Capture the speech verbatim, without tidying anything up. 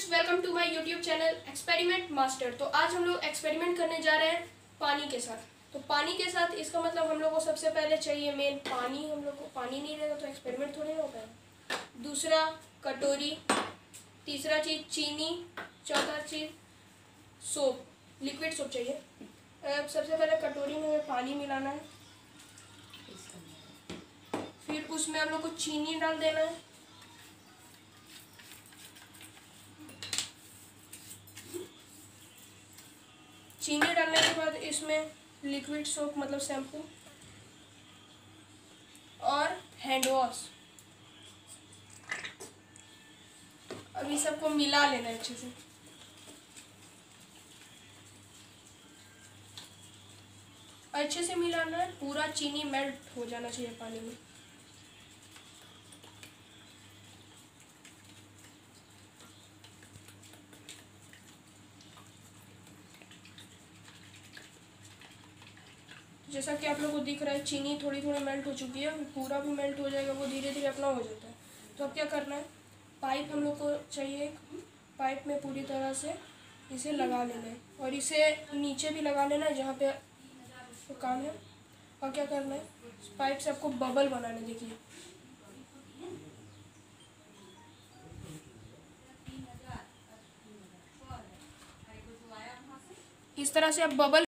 Friends, welcome to my YouTube channel experiment master. तो आज हम लोग एक्सपेरिमेंट करने जा रहे हैं पानी के साथ। तो पानी के साथ इसका मतलब हम लोग को सबसे पहले चाहिए मेन पानी। हम लोग को पानी नहीं रहेगा तो एक्सपेरिमेंट थोड़ी होता है। दूसरा कटोरी, तीसरा चीज़ चीनी, चौथा चीज़ सोप, लिक्विड सोप चाहिए। अब सबसे पहले कटोरी में हमें पानी मिलाना है, फिर उसमें हम लोग को चीनी डाल देना है, चीनी डालने के बाद इसमें लिक्विड सोप मतलब शैम्पू और हैंड वॉश। अब ये सबको मिला लेना है अच्छे से। अच्छे से मिलाना है, पूरा चीनी मेल्ट हो जाना चाहिए पानी में। जैसा कि आप लोगों को दिख रहा है चीनी थोड़ी थोड़ी मेल्ट हो चुकी है, पूरा भी मेल्ट हो जाएगा, वो धीरे धीरे अपना हो जाता है। तो अब क्या करना है, पाइप हम लोग को चाहिए, पाइप में पूरी तरह से इसे लगा लेना है और इसे नीचे भी लगा लेना है जहाँ पे तो काम है। और क्या करना है, पाइप से आपको बबल बनाने, देखिए इस तरह से आप बबल